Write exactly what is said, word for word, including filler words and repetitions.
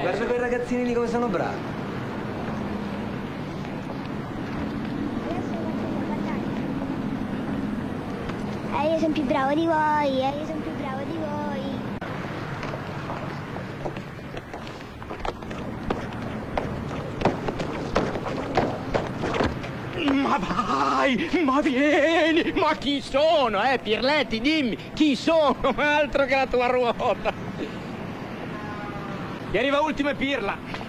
Guarda quei ragazzini lì come sono bravi. Eh, io sono più bravo di voi, eh, io sono più bravo di voi. Ma vai, ma vieni, ma chi sono, eh, Pirletti, dimmi, chi sono, altro che la tua ruota. Chi arriva ultimo è Pirla.